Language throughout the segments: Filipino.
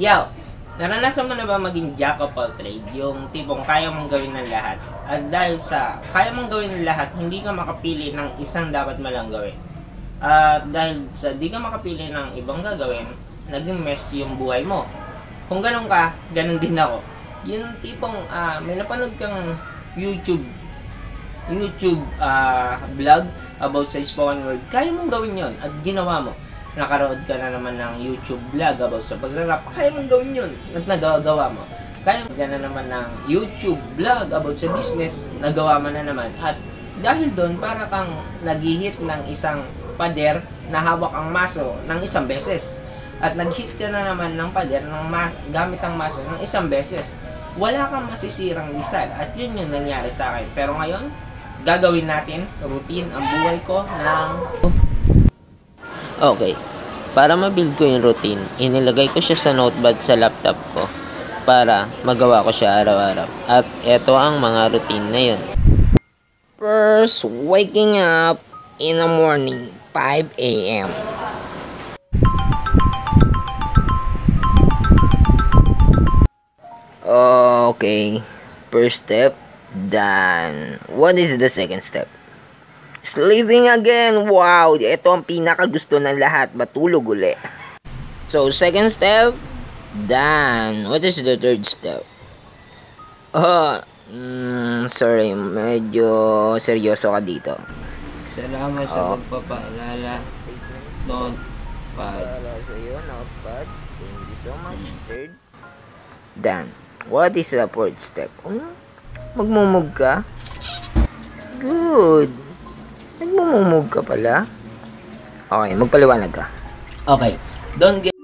Yaw, naranasan mo na ba maging jack of all trade? Yung tipong kaya mong gawin ng lahat. At dahil sa kaya mong gawin ng lahat, hindi ka makapili ng isang dapat mo lang gawin. At dahil sa di ka makapili ng ibang gagawin, naging mess yung buhay mo. Kung ganun ka, ganun din ako. Yung tipong may napanood kang YouTube vlog about sa spoken word, kaya mong gawin yon at ginawa mo. Nakarood ka na naman ng YouTube vlog about sa pagrarap, kaya mong gawin yun at nagagawa mo. Kaya ka na naman ng YouTube vlog about sa business, nagawa mo na naman. At dahil doon, para kang naghihit ng isang pader na hawak ang maso ng isang beses. At nag-hit ka na naman ng pader gamit ang maso ng isang beses. Wala kang masisirang lisan at yun yung nangyari sa akin. Pero ngayon, gagawin natin routine ang buhay ko ng... Okay, para ma-build ko yung routine, inilagay ko siya sa notepad sa laptop ko para magawa ko siya araw-araw. At eto ang mga routine na yun. First, waking up in the morning, 5 a.m. Okay, first step, done. What is the second step? Sleeping again. Wow, ito ang pinakagusto ng lahat, matulog uli. So, second step, done. What is the third step? Sorry, medyo seryoso ka dito. Salamat sa pagpapaalala. Notepad. Para sa iyo, notepad. Thank you so much. Third, done. What is the fourth step? Magmumug ka? Good. Nagmumumug ka pala? Okay, magpaliwanag ka. Okay, don't get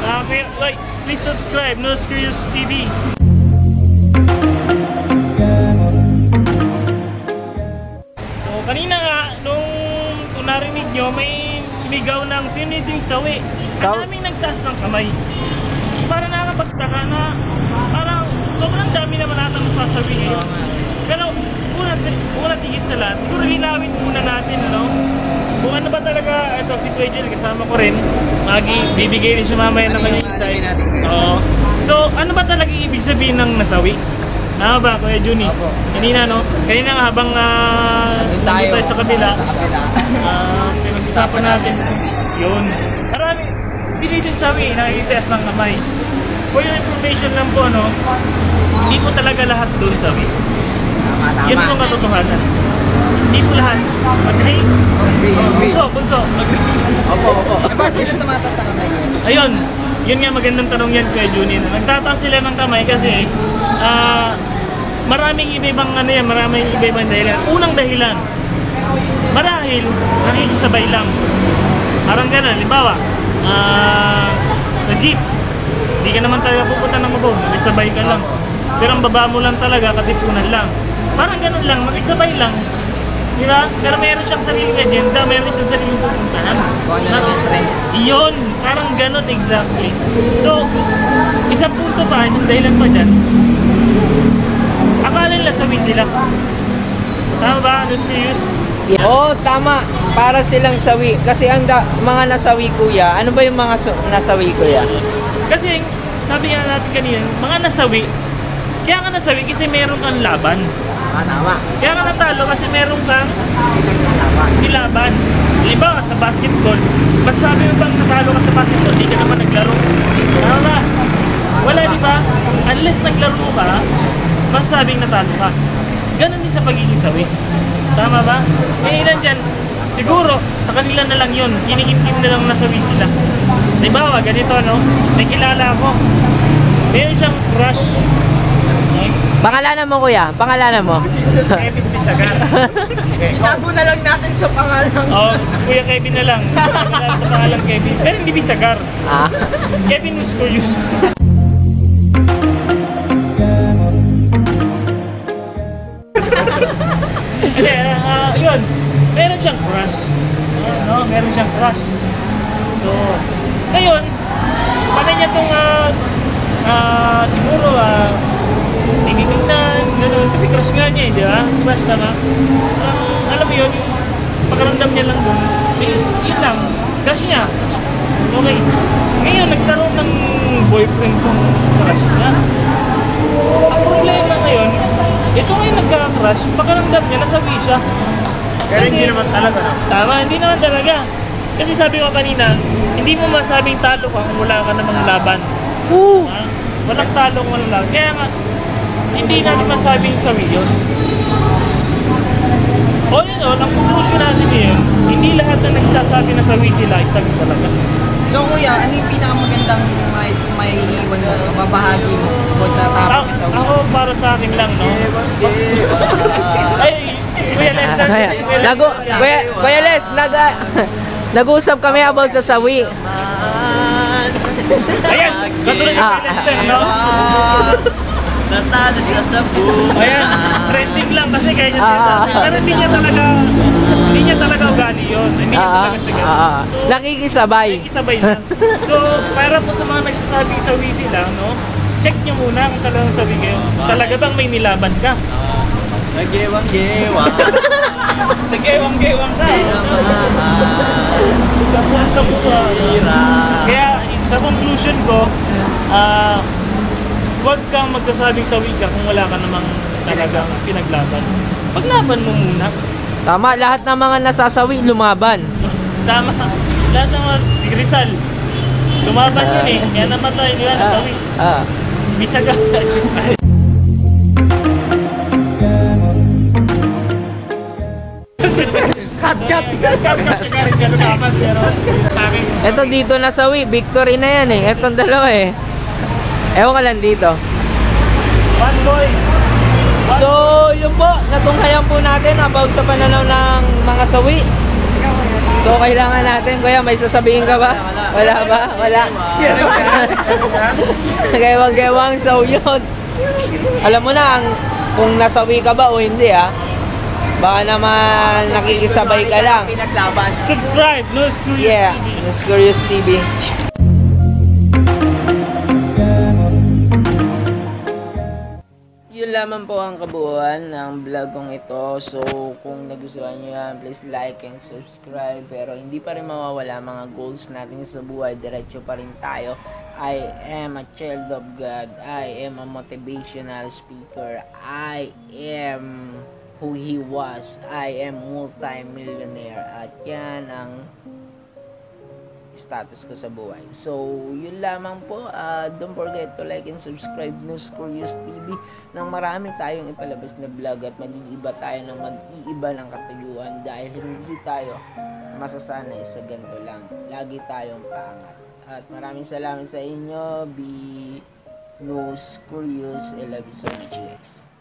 Like, please subscribe, Nos Curious TV. So, kanina nga, kung narinig nyo, may sumigaw ng sino yung sawi. Ang daming nagtaas ng kamay. Para nakakapagtaka na, parang sobrang dami naman natang sasabihin. Pero, una tigit sa lahat, siguro linawin muna natin, ano? Kung ano ba talaga, ito si Kuya Jill, kasama ko rin. Bibigay rin siya mamaya naman yung insight. Oo. So, ano ba talaga ibig sabihin ng nasawi? Tama ba, Kuya Juni? Kanina, no? Kanina nga habang nandun tayo sa kabila, pinag-usapan natin. Yun. Marami, sino yung sawi, nakikitias ng kamay. For your information lang po, no? Hindi po talaga lahat doon sawi. Yun po ang katotohanan. Hindi po lahat. Agree? Bunso. Opo. Ba't sila tumataas sa kamay niya? Ayun. Yun nga magandang tanong yan, Kuya Junin. Nagtataas sila ng kamay kasi maraming iba-ibang dahilan. Unang dahilan, marahil nakikisabay lang. Parang gano'n, halimbawa, sa jeep, hindi ka naman talaga pupunta ng mabog, nakisabay ka lang. Pero ang baba mo lang talaga, katipunan lang. Parang gano'n lang, makisabay lang. Diba? Pero meron siyang sariling agenda, meron siyang sariling pupuntahan. Iyon, parang gano'n exactly. So, isang punto pa, yung dahilan pa dyan, akala nila sawi sila. Tama ba, Los Curious? Oo, tama. Para silang sawi. Kasi ang mga nasawi, kuya, ano ba yung mga nasawi, kuya? Kasi, sabi nga natin kanina, mga nasawi, kaya ka nasawi kasi meron kang laban. Tama. Kaya ka natalo kasi meron kang nilaban. Halimbawa sa basketball, basta sabi mo bang natalo ka sa basketball, di ka naman naglaro. Tama ba? Wala, di ba? Unless naglaro ka, basta sabing natalo ka. Ganon din sa pagiging sawi. Tama ba? May ilan dyan, siguro sa kanila na lang yun, kinikimkim na lang nasawi sila. Halimbawa, ganito, no? May kilala ako. Meron siyang crush. Pangalanan mo, kuya. Pangalanan mo. Kevin Pisagar. Itago na lang natin sa pangalan. Oo, si Kuya Kevin na lang. Wala sa pangalan Kevin. Pero hindi Pisagar. Kevin Nos Curious. Hindi, yun. Meron siyang crush. No? Meron siyang crush. So, ngayon, paano niya itong siguro, tinignan, gano'n. Kasi crush nga niya, di ba? Basta na. Alam mo yun, yung pakaramdam niya lang doon. Yun lang, crush niya. Okay. Ngayon, nagkaroon ng boyfriend kong crush niya. Ang problema ngayon, ito ngayon nagka-crush, pakaramdam niya, nasabi siya. Pero hindi naman talaga, no? Tama, hindi naman talaga. Kasi sabi ko kanina, hindi mo masabing talo ka kung wala ka namang laban. Walang talo kung walang laban. Kaya nga, hindi natin masabing sawi yun. All in all, ang conclusion natin yun, hindi lahat na nagsasabi na sawi sila ay sawi talaga. So kuya, ano yung pinakamagandang may iwan mo, mabahagi mo bukod sa topic na sawi? Ako para sa akin lang, no? Ay, Kuya Les, Kuya Les, nag-uusap kami about sa sawi. Ayan, katulad ng Kuya Les, no? Natalo sa sabu. Ayan, trending lang kasi kaya niya sinasabi. Pero hindi niya talaga ugali yun. Hindi niya talaga siya gano'n. So, Nakikisabay. isabay lang. So, para po sa mga nagsasabing sawi sila, no? Check niyo muna kung talagang sawi kayo. Talaga bang may nilaban ka? Nagewang-gewang. Nagewang-gewang ka. Basta po ka. Kaya, sa conclusion ko, huwag kang magsasabing sawi ka kung wala ka namang talagang pinaglaban. Paglaban mo muna. Tama, lahat ng mga nasasawi, lumaban. Tama. Lahat naman, si Rizal. Lumaban yun eh. Kaya namatay, di ba? Nasawi. Bisaga. Cut. Ito dito nasawi, victory na yan eh. Etong dalawa eh. Ewan ka lang dito. One boy. So, yun po, natunghayan po natin about sa pananaw ng mga sawi. So, kailangan natin, kuya, may sasabihin ka ba? Wala ba? Wala. Gewang-gewang, so yun. Alam mo na, kung nasawi ka ba o hindi, ha? Baka naman nakikisabay ka lang. Subscribe, News Curious Yeah, TV. News Curious TV. Yun lamang po ang kabuuan ng vlog kong ito. So, kung nagustuhan nyo yan, please like and subscribe. Pero hindi pa rin mawawala mga goals natin sa buhay. Diretso pa rin tayo. I am a child of God. I am a motivational speaker. I am who He was. I am multi-millionaire. At yan ang status ko sa buhay. So, yun lamang po. Don't forget to like and subscribe News Curious TV nang marami tayong ipalabas na vlog at mag-iiba tayo ng mag-iiba ng katuyuan dahil hindi tayo masasanay sa ganito lang. Lagi tayong paangat. At maraming salamat sa inyo. Be News Curious. I love you so much, guys.